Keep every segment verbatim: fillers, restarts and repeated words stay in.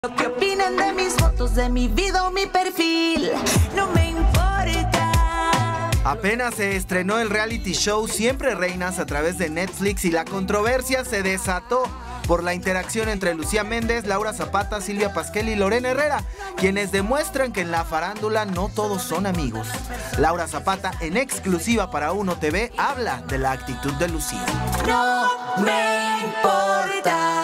Lo que opinen de mis fotos, de mi vida o mi perfil, no me importa. Apenas se estrenó el reality show Siempre Reinas a través de Netflix y la controversia se desató por la interacción entre Lucía Méndez, Laura Zapata, Silvia Pasquel y Lorena Herrera, quienes demuestran que en la farándula no todos son amigos. Laura Zapata, en exclusiva para Uno T V, habla de la actitud de Lucía. No me importa.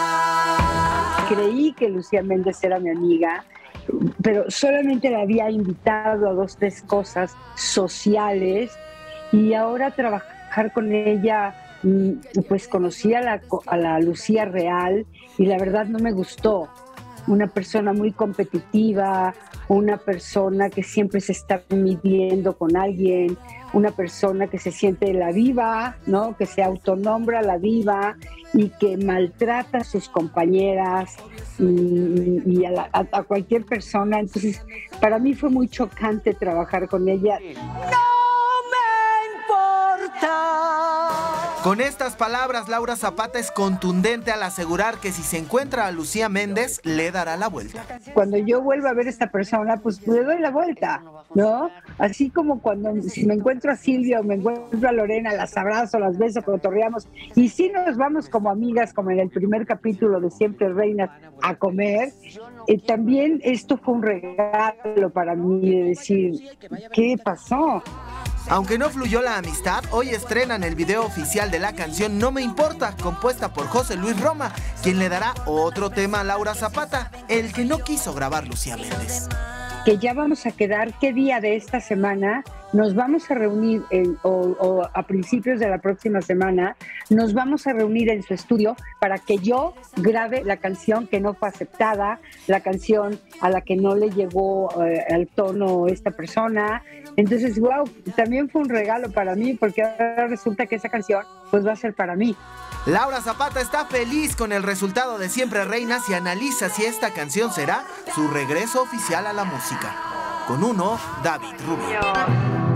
Creí que Lucía Méndez era mi amiga, pero solamente la había invitado a dos, tres cosas sociales, y ahora trabajar con ella, pues conocí a la, a la Lucía real y la verdad no me gustó. Una persona muy competitiva, una persona que siempre se está midiendo con alguien, una persona que se siente la diva, ¿no? Que se autonombra la diva y que maltrata a sus compañeras y, y a, la, a, a cualquier persona. Entonces, para mí fue muy chocante trabajar con ella. No me importa. Con estas palabras, Laura Zapata es contundente al asegurar que si se encuentra a Lucía Méndez, le dará la vuelta. Cuando yo vuelva a ver a esta persona, pues le doy la vuelta, ¿no? Así como cuando si me encuentro a Silvia o me encuentro a Lorena, las abrazo, las beso, cotorreamos, y si nos vamos como amigas, como en el primer capítulo de Siempre Reinas, a comer, eh, también esto fue un regalo para mí de decir, ¿qué pasó? Aunque no fluyó la amistad, hoy estrenan el video oficial de la canción No Me Importa, compuesta por José Luis Roma, quien le dará otro tema a Laura Zapata, el que no quiso grabar Lucía Méndez. Que ya vamos a quedar, ¿qué día de esta semana nos vamos a reunir, en, o, o a principios de la próxima semana, nos vamos a reunir en su estudio para que yo grabe la canción que no fue aceptada, la canción a la que no le llegó eh, al tono esta persona? Entonces, wow, también fue un regalo para mí, porque ahora resulta que esa canción pues va a ser para mí. Laura Zapata está feliz con el resultado de Siempre Reinas y analiza si esta canción será su regreso oficial a la música. Con Uno, David Rubio.